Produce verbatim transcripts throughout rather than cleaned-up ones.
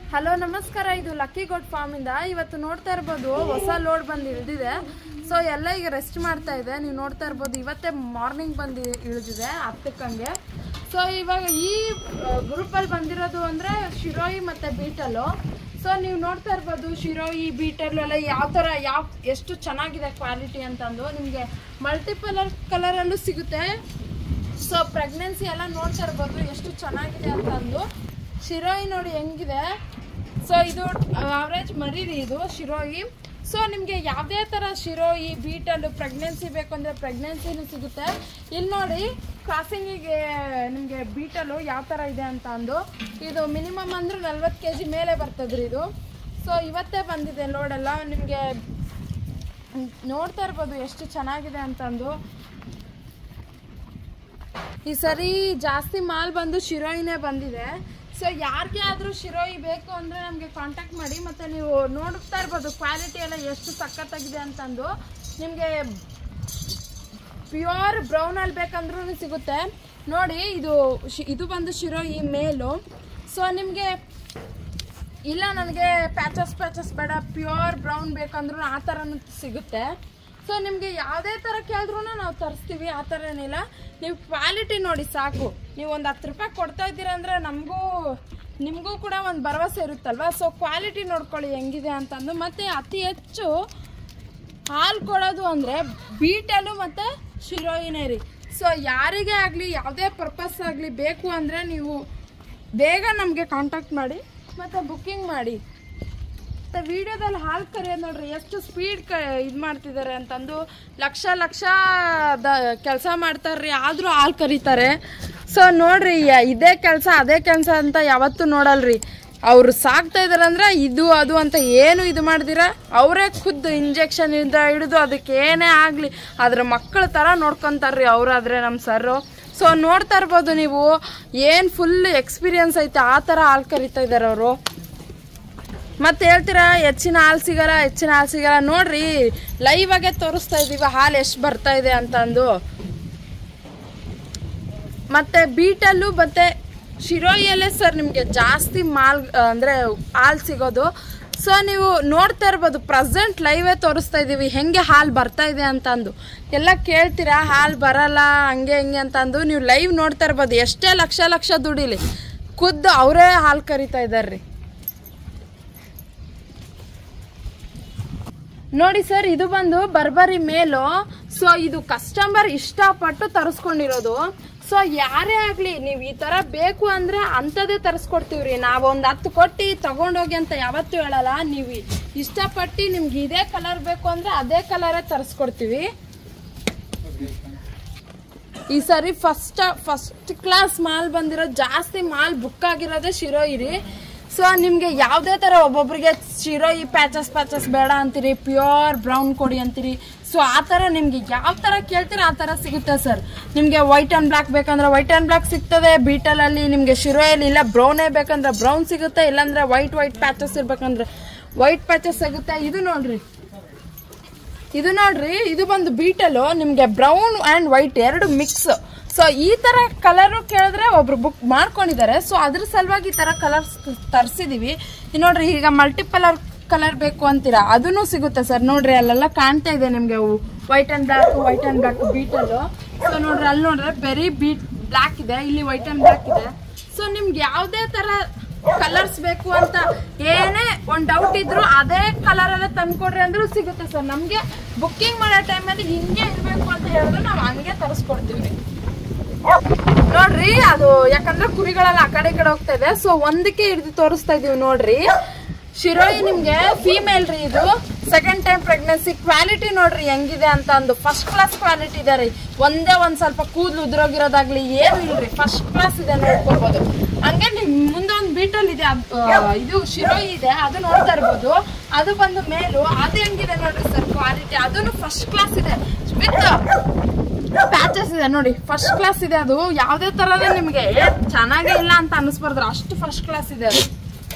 Hello ನಮಸ್ಕಾರ, ಇದು lucky goat farm ಇಂದ ಇವತ್ತು ನೋಡ್ತಾ ಇರಬಹುದು ಹೊಸ ಲೋಡ್ ಬಂದು ಇಳಿದಿದೆ. ಸೊ ಎಲ್ಲ ಈಗ ರೆಸ್ಟ್ ಮಾಡ್ತಾ ಇದೆ. ನೀವು ನೋಡ್ತಾ ಇರಬಹುದು ಇವತ್ತೇ ಮಾರ್ನಿಂಗ್ ಬಂದು ಇಳಿದಿದೆ ಹತ್ತಕ್ಕಂಗೆ. ಸೊ ಇವಾಗ ಈ ಗ್ರೂಪ್ ಅಲ್ಲಿ ಬಂದಿರೋದು ಅಂದ್ರೆ ಶಿರೋಯಿ ಮತ್ತೆ ಬೀಟಲ್. ಸೊ ನೀವು ನೋಡ್ತಾ ಇರಬಹುದು ಶಿರೋಯಿ ಬೀಟಲ್ ಎಲ್ಲ ಯಾವ ತರ ಯಾವ ಎಷ್ಟು ಚೆನ್ನಾಗಿದೆ ಕ್ವಾಲಿಟಿ ಅಂತಂದು. ನಿಮಗೆ ಮಲ್ಟಿಪಲ್ ಕಲರ್ ಅಲ್ಲೂ ಸಿಗುತ್ತೆ. ಸೊ ಪ್ರೆಗ್ನೆನ್ಸಿ ಎಲ್ಲ ನೋಡ್ತಾ ಇರ್ಬೋದು ಎಷ್ಟು ಚೆನ್ನಾಗಿದೆ ಅಂತಂದು. ಶಿರೋಯಿ ನೋಡಿ ಹೆಂಗಿದೆ. ಸೊ ಇದು ಅವರೇಜ್ ಮರಿರಿ ಇದು ಶಿರೋಯಿ. ಸೊ ನಿಮಗೆ ಯಾವುದೇ ಥರ ಶಿರೋಯಿ ಬೀಟಲ್ ಪ್ರೆಗ್ನೆನ್ಸಿ ಬೇಕು ಅಂದರೆ ಪ್ರೆಗ್ನೆನ್ಸಿನೂ ಸಿಗುತ್ತೆ. ಇಲ್ಲಿ ನೋಡಿ ಕ್ರಾಸಿಂಗಿಗೆ ನಿಮಗೆ ಬೀಟಲು ಯಾವ ಥರ ಇದೆ ಅಂತ ಅಂದು. ಇದು ಮಿನಿಮಮ್ ಅಂದ್ರೆ ನಲ್ವತ್ತು ಕೆ ಜಿ ಮೇಲೆ ಬರ್ತದ್ರಿ ಇದು. ಸೊ ಇವತ್ತೇ ಬಂದಿದೆ ಲೋಡೆಲ್ಲ. ನಿಮಗೆ ನೋಡ್ತಾ ಇರ್ಬೋದು ಎಷ್ಟು ಚೆನ್ನಾಗಿದೆ ಅಂತಂದು. ಈ ಸರಿ ಜಾಸ್ತಿ ಮಾಲ್ ಬಂದು ಶಿರೋಯಿನೇ ಬಂದಿದೆ. ಸೊ ಯಾರಿಗೆ ಆದರೂ ಶಿರೋಯಿ ಬೇಕು ಅಂದರೆ ನಮಗೆ ಕಾಂಟ್ಯಾಕ್ಟ್ ಮಾಡಿ. ಮತ್ತು ನೀವು ನೋಡ್ತಾ ಇರ್ಬೋದು ಕ್ವಾಲಿಟಿ ಎಲ್ಲ ಎಷ್ಟು ಸಖತ್ತಾಗಿದೆ ಅಂತಂದು. ನಿಮಗೆ ಪ್ಯೂರ್ ಬ್ರೌನಲ್ಲಿ ಬೇಕಂದ್ರೂ ಸಿಗುತ್ತೆ ನೋಡಿ. ಇದು ಇದು ಬಂದು ಶಿರೋಯಿ ಮೇಲು. ಸೊ ನಿಮಗೆ ಇಲ್ಲ ನನಗೆ ಪ್ಯಾಚಸ್ ಪ್ಯಾಚಸ್ ಬೇಡ ಪ್ಯೂರ್ ಬ್ರೌನ್ ಬೇಕಂದ್ರೂ ಆ ಥರನೂ ಸಿಗುತ್ತೆ. ಸೊ ನಿಮಗೆ ಯಾವುದೇ ಥರ ಕೇಳಿದ್ರೂ ನಾವು ತರಿಸ್ತೀವಿ, ಆ ಥರ ಏನಿಲ್ಲ. ನೀವು ಕ್ವಾಲಿಟಿ ನೋಡಿ ಸಾಕು. ನೀವು ಒಂದು ಹತ್ತು ರೂಪಾಯಿ ಕೊಡ್ತಾ ಇದ್ದೀರಾ ಅಂದರೆ ನಮಗೂ ನಿಮಗೂ ಕೂಡ ಒಂದು ಭರವಸೆ ಇರುತ್ತಲ್ವ. ಸೊ ಕ್ವಾಲಿಟಿ ನೋಡ್ಕೊಳ್ಳಿ ಹೆಂಗಿದೆ ಅಂತಂದು. ಮತ್ತು ಅತಿ ಹೆಚ್ಚು ಹಾಲು ಕೊಡೋದು ಅಂದರೆ ಬೀಟಲು ಮತ್ತು ಶಿರೋಯಿನೇ ರೀ. ಸೊ ಯಾರಿಗೇ ಆಗಲಿ ಯಾವುದೇ ಪರ್ಪಸ್ ಆಗಲಿ ಬೇಕು ಅಂದರೆ ನೀವು ಬೇಗ ನಮಗೆ ಕಾಂಟ್ಯಾಕ್ಟ್ ಮಾಡಿ ಮತ್ತು ಬುಕ್ಕಿಂಗ್ ಮಾಡಿ. ಮತ್ತು ವಿಡಿಯೋದಲ್ಲಿ ಹಾಲು ಕರಿಯೋದು ನೋಡ್ರಿ ಎಷ್ಟು ಸ್ಪೀಡ್ ಕ ಇದು ಮಾಡ್ತಿದ್ದಾರೆ ಅಂತಂದು. ಲಕ್ಷ ಲಕ್ಷ ದ ಕೆಲಸ ಮಾಡ್ತಾರ್ರಿ ಆದರೂ ಹಾಲು ಕರೀತಾರೆ. ಸೊ ನೋಡ್ರಿ ಇದೇ ಕೆಲಸ ಅದೇ ಕೆಲಸ ಅಂತ ಯಾವತ್ತೂ ನೋಡಲ್ರಿ. ಅವರು ಸಾಕ್ತಾ ಇದಾರೆ ಅಂದ್ರೆ ಇದು ಅದು ಅಂತ ಏನು ಇದು ಮಾಡ್ದಿರ ಅವರೇ ಖುದ್ದು ಇಂಜೆಕ್ಷನ್ ಇಂದ ಹಿಡಿದು ಅದಕ್ಕೆ ಏನೇ ಆಗಲಿ ಅದ್ರ ಮಕ್ಕಳ ಥರ ನೋಡ್ಕೊತಾರ್ರಿ ಅವರಾದ್ರೆ ನಮ್ಮ ಸರ್ರು. ಸೊ ನೋಡ್ತಾ ಇರ್ಬೋದು ನೀವು ಏನು ಫುಲ್ ಎಕ್ಸ್ಪೀರಿಯನ್ಸ್ ಐತೆ ಆ ಥರ ಹಾಲು ಕರಿತಾ ಇದ್ದಾರೆ ಅವರು. ಮತ್ತೆ ಹೇಳ್ತೀರಾ ಹೆಚ್ಚಿನ ಹಾಲು ಸಿಗಲ್ಲ ಹೆಚ್ಚಿನ ಹಾಲು ಸಿಗಲ್ಲ. ನೋಡ್ರಿ ಲೈವ್ ಆಗೇ ತೋರಿಸ್ತಾ ಇದೀವಿ ಹಾಲು ಎಷ್ಟು ಬರ್ತಾ ಇದೆ ಅಂತಂದು. ಮತ್ತೆ ಬೀಟಲ್ಲು ಮತ್ತೆ ಶಿರೋಯಿಯಲ್ಲೇ ಸರ್ ನಿಮಗೆ ಜಾಸ್ತಿ ಮಾಲ್ ಅಂದರೆ ಹಾಲು ಸಿಗೋದು. ಸೊ ನೀವು ನೋಡ್ತಾ ಇರ್ಬೋದು ಪ್ರೆಸೆಂಟ್ ಲೈವೇ ತೋರಿಸ್ತಾ ಇದ್ದೀವಿ ಹೆಂಗೆ ಹಾಲು ಬರ್ತಾ ಇದೆ ಅಂತಂದು. ಎಲ್ಲ ಕೇಳ್ತೀರಾ ಹಾಲು ಬರಲ್ಲ ಹಂಗೆ ಹಿಂಗೆ ಅಂತಂದು. ನೀವು ಲೈವ್ ನೋಡ್ತಾ ಇರ್ಬೋದು ಎಷ್ಟೇ ಲಕ್ಷ ಲಕ್ಷ ದುಡಿಲಿ ಖುದ್ದು ಅವರೇ ಹಾಲು ಕರಿತಾ ಇದ್ದಾರ್ರಿ. ನೋಡಿ ಸರ್ ಇದು ಬಂದು ಬರ್ಬರಿ ಮೇಲು. ಸೊ ಇದು ಕಸ್ಟಮರ್ ಇಷ್ಟಪಟ್ಟು ತರಿಸ್ಕೊಂಡಿರೋದು. ಸೊ ಯಾರೇ ಆಗಲಿ ನೀವು ಈ ಥರ ಬೇಕು ಅಂದರೆ ಅಂಥದ್ದೇ ತರಿಸ್ಕೊಡ್ತೀವ್ರಿ. ನಾವು ಒಂದು ಹತ್ತು ಕೊಟ್ಟು ತಗೊಂಡೋಗಿ ಅಂತ ಯಾವತ್ತೂ ಹೇಳಲ್ಲ. ನೀವು ಇಷ್ಟಪಟ್ಟು ನಿಮ್ಗೆ ಇದೇ ಕಲರ್ ಬೇಕು ಅಂದರೆ ಅದೇ ಕಲರೇ ತರಿಸ್ಕೊಡ್ತೀವಿ. ಈ ಸರಿ ಫಸ್ಟ್ ಫಸ್ಟ್ ಕ್ಲಾಸ್ ಮಾಲ್ ಬಂದಿರೋ ಜಾಸ್ತಿ ಮಾಲ್ ಬುಕ್ ಆಗಿರೋದೇ ಶಿರೋಯಿ ರೀ. ಸೊ ನಿಮಗೆ ಯಾವುದೇ ಥರ ಒಬ್ಬೊಬ್ಬರಿಗೆ ಶಿರೋಯಿ ಪ್ಯಾಚಸ್ ಪ್ಯಾಚಸ್ ಬೇಡ ಅಂತೀರಿ, ಪ್ಯೂರ್ ಬ್ರೌನ್ ಕೊಡಿ ಅಂತೀರಿ. ಸೊ ಆ ಥರ ನಿಮಗೆ ಯಾವ ಥರ ಕೇಳ್ತೀರ ಆ ಥರ ಸಿಗುತ್ತೆ ಸರ್. ನಿಮಗೆ ವೈಟ್ ಆ್ಯಂಡ್ ಬ್ಲ್ಯಾಕ್ ಬೇಕಂದ್ರೆ ವೈಟ್ ಆ್ಯಂಡ್ ಬ್ಲ್ಯಾಕ್ ಸಿಗ್ತದೆ ಬೀಟಲಲ್ಲಿ. ನಿಮಗೆ ಶಿರೋಯಲ್ಲಿ ಇಲ್ಲ ಬ್ರೌನೇ ಬೇಕಂದ್ರೆ ಬ್ರೌನ್ ಸಿಗುತ್ತೆ, ಇಲ್ಲಾಂದ್ರೆ ವೈಟ್ ವೈಟ್ ಪ್ಯಾಚಸ್ ಇರ್ಬೇಕಂದ್ರೆ ವೈಟ್ ಪ್ಯಾಚಸ್ ಸಿಗುತ್ತೆ. ಇದು ನೋಡ್ರಿ ಇದು ನೋಡ್ರಿ ಇದು ಬಂದು ಬೀಟಲು. ನಿಮಗೆ ಬ್ರೌನ್ ಆ್ಯಂಡ್ ವೈಟ್ ಎರಡು ಮಿಕ್ಸ್. ಸೊ ಈ ಥರ ಕಲರು ಕೇಳಿದ್ರೆ ಒಬ್ರು ಬುಕ್ ಮಾಡ್ಕೊಂಡಿದ್ದಾರೆ. ಸೊ ಅದ್ರ ಸಲುವಾಗಿ ಈ ಥರ ಕಲರ್ಸ್ ತರಿಸಿದೀವಿ. ನೋಡ್ರಿ ಈಗ ಮಲ್ಟಿಪಲರ್ ಕಲರ್ ಬೇಕು ಅಂತೀರಾ ಅದೂ ಸಿಗುತ್ತೆ ಸರ್. ನೋಡ್ರಿ ಅಲ್ಲೆಲ್ಲ ಕಾಣ್ತಾ ಇದೆ ನಿಮಗೆ white and black white and black Beetal. So ನೋಡ್ರಿ ಅಲ್ಲಿ ನೋಡ್ರಿ ಬೆರಿ ಬೀಟ್ ಬ್ಲ್ಯಾಕ್ ಇದೆ, ಇಲ್ಲಿ ವೈಟ್ ಆ್ಯಂಡ್ ಬ್ಲ್ಯಾಕ್ ಇದೆ. ಸೊ ನಿಮ್ಗೆ ಯಾವುದೇ ಥರ ಕಲರ್ಸ್ ಬೇಕು ಅಂತ ಏನೇ ಒಂದು ಡೌಟ್ ಇದ್ರು ಅದೇ ಕಲರ್ ಎಲ್ಲ ತಂದ್ಕೊಡ್ರಿ ಅಂದ್ರೂ ಸಿಗುತ್ತೆ ಸರ್. ನಮಗೆ ಬುಕ್ಕಿಂಗ್ ಮಾಡೋ ಟೈಮಲ್ಲಿ ಹಿಂಗೆ ಇರಬೇಕು ಅಂತ ಹೇಳಿದ್ರೆ ನಾವು ಹಂಗೆ ತರಿಸ್ಕೊಡ್ತೀವಿ. ನೋಡ್ರಿ ಅದು ಯಾಕಂದ್ರೆ ಕುರಿಗಳೆಲ್ಲ ಆ ಕಡೆ ಈ ಕಡೆ ಹೋಗ್ತಾ ಇದೆ. ಸೊ ಒಂದಕ್ಕೆ ಹಿಡಿದು ತೋರಿಸ್ತಾ ಇದೀವಿ ನೋಡ್ರಿ. ಶಿರೋಯಿ ನಿಮ್ಗೆ ಫೀಮೇಲ್ ರೀ ಇದು. Second time pregnancy. ಕ್ವಾಲಿಟಿ ನೋಡ್ರಿ ಹೆಂಗಿದೆ ಅಂತ ಅಂದು. ಫಸ್ಟ್ ಕ್ಲಾಸ್ ಕ್ವಾಲಿಟಿ ಇದೆ ರೀ. ಒಂದೇ ಒಂದ್ ಸ್ವಲ್ಪ ಕೂದಲು ಉದ್ರೋಗಿರೋದಾಗ್ಲಿ ಏನು ಇಲ್ರಿ, ಫಸ್ಟ್ ಕ್ಲಾಸ್ ಇದೆ ನೋಡ್ಕೊಳ್ಬೋದು. ಹಂಗೆ ನಿಮ್ ಮುಂದೆ ಒಂದು ಬೀಟಲ್ ಇದೆ, ಇದು ಶಿರೋಯಿ ಇದೆ, ಅದು ನೋಡ್ತಾ ಇರ್ಬೋದು. ಅದು ಬಂದು ಮೇಲು. ಅದು ಹೆಂಗಿದೆ ನೋಡ್ರಿ ಸರ್ ಕ್ವಾಲಿಟಿ. ಅದನ್ನು ಫಸ್ಟ್ ಕ್ಲಾಸ್ ಇದೆ ವಿತ್ ಪ್ಯಾಚಸ್ ಇದೆ ನೋಡಿ. ಫಸ್ಟ್ ಕ್ಲಾಸ್ ಇದೆ ಅದು. ಯಾವುದೇ ತರನೇ ನಿಮಗೆ ಚೆನ್ನಾಗೇ ಇಲ್ಲ ಅಂತ ಅನಿಸ್ಬಾರ್ದು, ಅಷ್ಟು ಫಸ್ಟ್ ಕ್ಲಾಸ್ ಇದೆ ಅದು.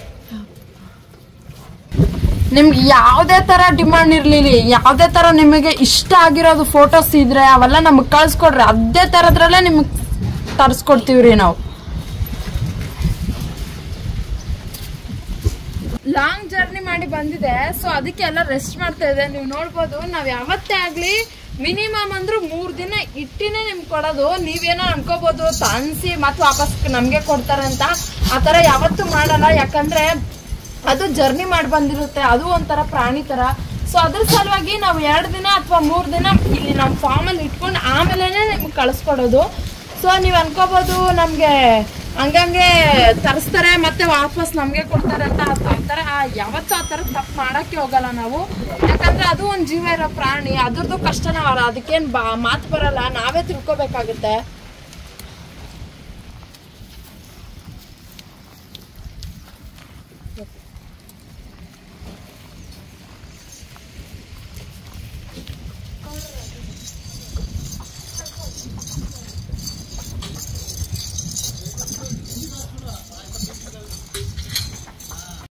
ನಿಮ್ಗೆ ಯಾವುದೇ ತರ ಡಿಮಾಂಡ್ ಇರ್ಲಿಲ್ಲ, ಯಾವುದೇ ತರ ನಿಮಗೆ ಇಷ್ಟ ಆಗಿರೋದು ಫೋಟೋಸ್ ಇದ್ರೆ ಅವೆಲ್ಲ ನಮಗೆ ಕಳ್ಸಿಕೊಡ್ರಿ. ಅದೇ ತರದ್ರಲ್ಲೇ ನಿಮಗೆ ತರಿಸ್ಕೊಡ್ತೀವ್ರಿ ನಾವು. ಲಾಂಗ್ ಜರ್ನಿ ಮಾಡಿ ಬಂದಿದೆ. ಸೊ ಅದಕ್ಕೆ ಎಲ್ಲ ರೆಸ್ಟ್ ಮಾಡ್ತಾ ಇದೆ. ನೀವು ನೋಡ್ಬೋದು, ನಾವ್ ಯಾವತ್ತೇ ಆಗ್ಲಿ ಮಿನಿಮಮ್ ಅಂದ್ರೂ ಮೂರ್ ದಿನ ಇಟ್ಟಿನೇ ನಿಮ್ಗೆ ಕೊಡೋದು. ನೀವೇನೋ ಅನ್ಕೋಬಹುದು ತನ್ಸಿ ಮತ್ ವಾಪಸ್ ನಮ್ಗೆ ಕೊಡ್ತಾರಂತ. ಆತರ ಯಾವತ್ತೂ ಮಾಡಲ್ಲ, ಯಾಕಂದ್ರೆ ಅದು ಜರ್ನಿ ಮಾಡಿ ಬಂದಿರುತ್ತೆ, ಅದು ಒಂಥರ ಪ್ರಾಣಿ ತರ. ಸೊ ಅದ್ರ ಸಲುವಾಗಿ ನಾವು ಎರಡು ದಿನ ಅಥವಾ ಮೂರ್ ದಿನ ಇಲ್ಲಿ ನಮ್ಮ ಫಾರ್ಮ್ ಅಲ್ಲಿ ಇಟ್ಕೊಂಡು ಆಮೇಲೆನೆ ನಿಮ್ಗೆ ಕಳಿಸ್ಕೊಡೋದು. ಸೊ ನೀವ್ ಅನ್ಕೋಬಹುದು ನಮ್ಗೆ ಹಂಗಂಗೆ ತರಿಸ್ತಾರೆ ಮತ್ತೆ ವಾಪಸ್ ನಮ್ಗೆ ಕೊಡ್ತಾರೆ ಅಂತ. ಆತರ ಯಾವತ್ತೂ ಆತರ ತಪ್ಪು ಮಾಡಕ್ಕೆ ಹೋಗಲ್ಲ ನಾವು, ಯಾಕಂದ್ರೆ ಅದು ಒಂದ್ ಜೀವ ಇರೋ ಪ್ರಾಣಿ, ಅದ್ರದ್ದು ಕಷ್ಟ ನಾವ್ ಅದಕ್ಕೇನ್ ಬಾ ಮಾತು ಬರಲ್ಲ, ನಾವೇ ತಿಳ್ಕೊಬೇಕಾಗುತ್ತೆ.